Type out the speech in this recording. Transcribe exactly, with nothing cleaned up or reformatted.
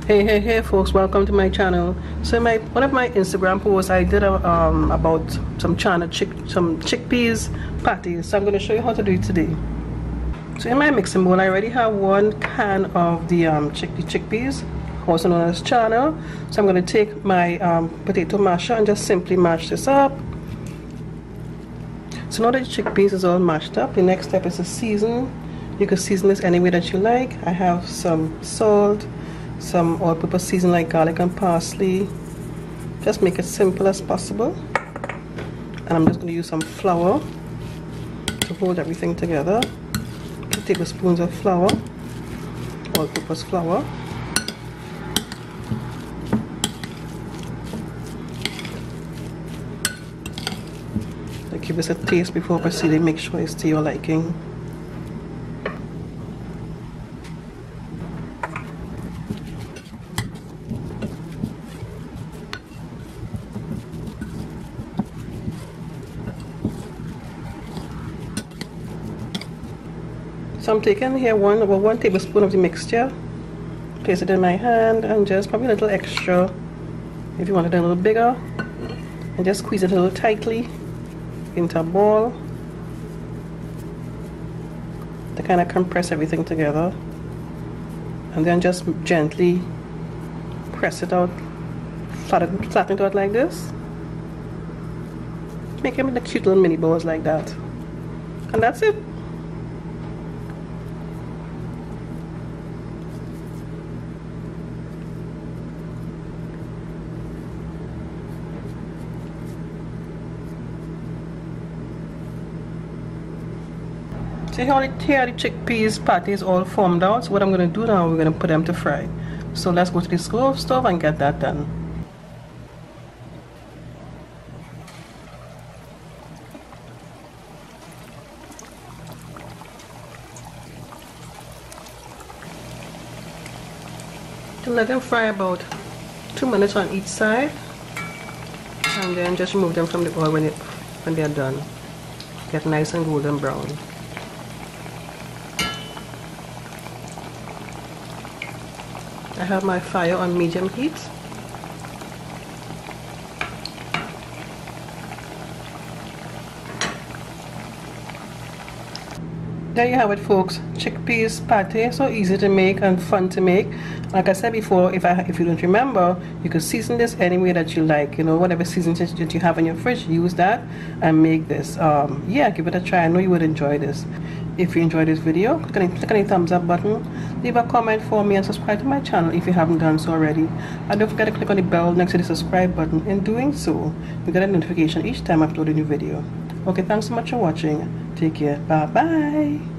Hey hey hey folks, welcome to my channel. So my one of my Instagram posts I did a, um, about some Channa chick some chickpeas patties, so I'm going to show you how to do it today. So in my mixing bowl I already have one can of the um, chick chickpeas, also known as Channa. So I'm going to take my um, potato masher and just simply mash this up. So now that the chickpeas is all mashed up, the next step is to season. You can season this any way that you like. I have some salt, some all-purpose seasoning like garlic and parsley. Just make it simple as possible. And I'm just going to use some flour to hold everything together. Two tablespoons of flour, all-purpose flour. I give this a taste before proceeding. Make sure it's to your liking. So I'm taking here one about one tablespoon of the mixture, place it in my hand, and just probably a little extra if you want it a little bigger, and just squeeze it a little tightly into a ball to kind of compress everything together, and then just gently press it out, flatten, flatten it out like this, make them into cute little mini balls like that, and that's it. So here the, here the chickpeas patties all formed out. So what I'm going to do now, we're going to put them to fry. So let's go to the stove stove and get that done. To let them fry about two minutes on each side, and then just remove them from the oil when it when they are done. Get nice and golden brown. I have my fire on medium heat. There you have it, folks. Chickpeas patty, so easy to make and fun to make. Like I said before, if I if you don't remember, you can season this any way that you like. You know, whatever seasoning that you have in your fridge, use that and make this. Um, yeah, give it a try. I know you would enjoy this. If you enjoyed this video, click on, the, click on the thumbs up button, leave a comment for me, and subscribe to my channel if you haven't done so already. And don't forget to click on the bell next to the subscribe button. In doing so, you get a notification each time I upload a new video. Okay, thanks so much for watching. Take care. Bye bye.